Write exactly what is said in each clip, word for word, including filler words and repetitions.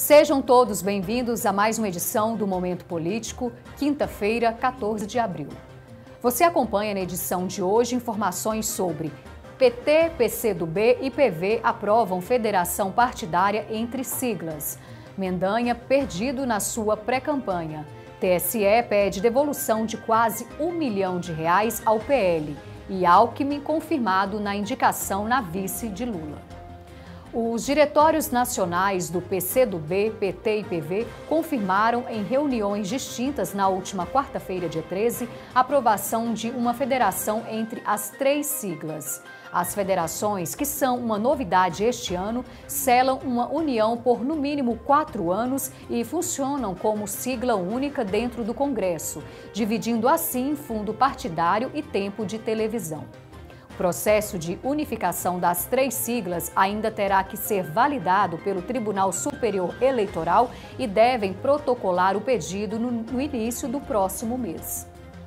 Sejam todos bem-vindos a mais uma edição do Momento Político, quinta-feira, quatorze de abril. Você acompanha na edição de hoje informações sobre P T, P C do B e P V aprovam federação partidária entre siglas. Mendanha perdido na sua pré-campanha. T S E pede devolução de quase um milhão de reais ao P L. E Alckmin confirmado na indicação na vice de Lula. Os diretórios nacionais do P C do B, P T e P V confirmaram em reuniões distintas na última quarta-feira, dia treze, a aprovação de uma federação entre as três siglas. As federações, que são uma novidade este ano, selam uma união por no mínimo quatro anos e funcionam como sigla única dentro do Congresso, dividindo assim fundo partidário e tempo de televisão. O processo de unificação das três siglas ainda terá que ser validado pelo Tribunal Superior Eleitoral e devem protocolar o pedido no, no início do próximo mês.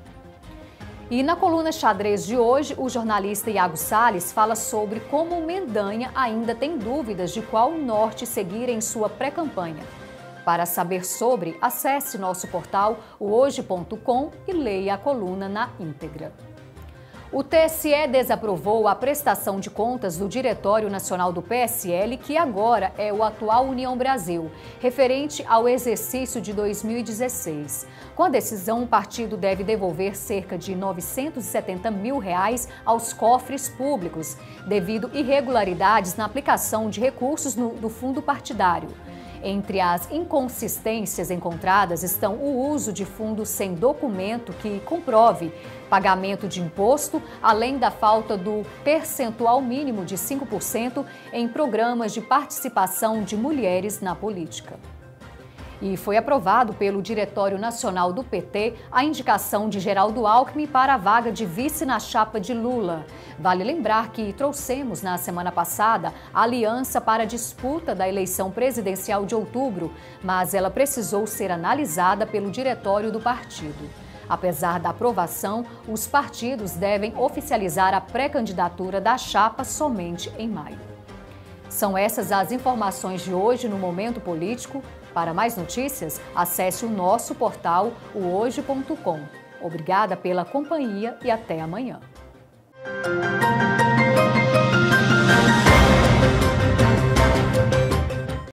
E na coluna Xadrez de hoje, o jornalista Iago Salles fala sobre como Mendanha ainda tem dúvidas de qual norte seguir em sua pré-campanha. Para saber sobre, acesse nosso portal o hoje ponto com e leia a coluna na íntegra. O T S E desaprovou a prestação de contas do Diretório Nacional do P S L, que agora é o atual União Brasil, referente ao exercício de dois mil e dezesseis. Com a decisão, o partido deve devolver cerca de novecentos e setenta mil reais aos cofres públicos, devido irregularidades na aplicação de recursos no, do fundo partidário. Entre as inconsistências encontradas estão o uso de fundos sem documento que comprove pagamento de imposto, além da falta do percentual mínimo de cinco por cento em programas de participação de mulheres na política. E foi aprovado pelo Diretório Nacional do P T a indicação de Geraldo Alckmin para a vaga de vice na chapa de Lula. Vale lembrar que trouxemos na semana passada a aliança para a disputa da eleição presidencial de outubro, mas ela precisou ser analisada pelo diretório do partido. Apesar da aprovação, os partidos devem oficializar a pré-candidatura da chapa somente em maio. São essas as informações de hoje no Momento Político. Para mais notícias, acesse o nosso portal o hoje ponto com. Obrigada pela companhia e até amanhã.